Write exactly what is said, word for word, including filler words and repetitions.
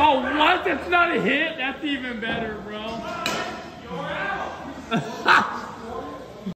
Oh, what? That's not a hit? That's even better, bro.